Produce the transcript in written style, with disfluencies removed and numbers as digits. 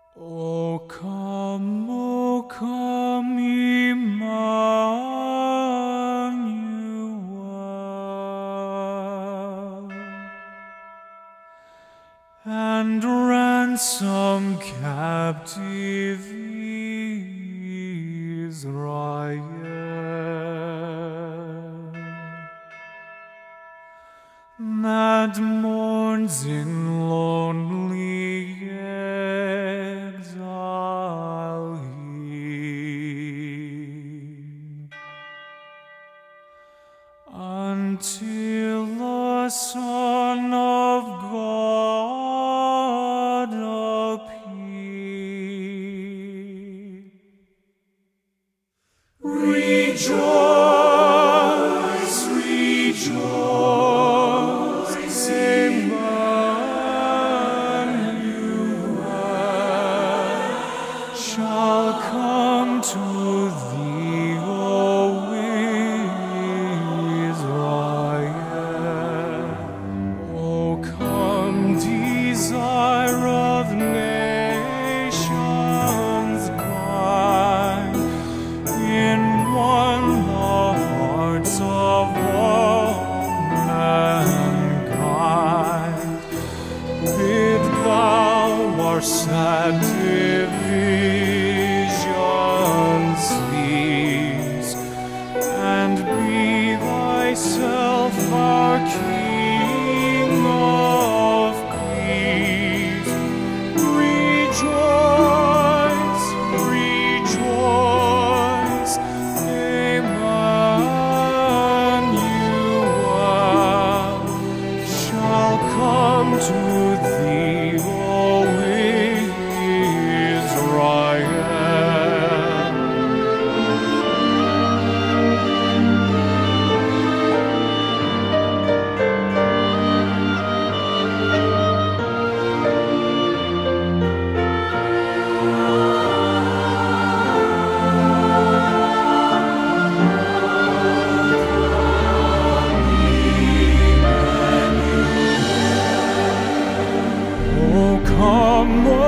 O come, Emmanuel, and ransom captive Israel, that mourns in lonely exile here, until the Son of God appear. Rejoice, rejoice, Emmanuel shall come to thee, O Israel. O come, desire of nations, bind in one the hearts of all mankind. Bid thou our sad divisions cease, and be thyself our King of peace. Rejoice, rejoice, Emmanuel shall come to thee, O Israel. O come,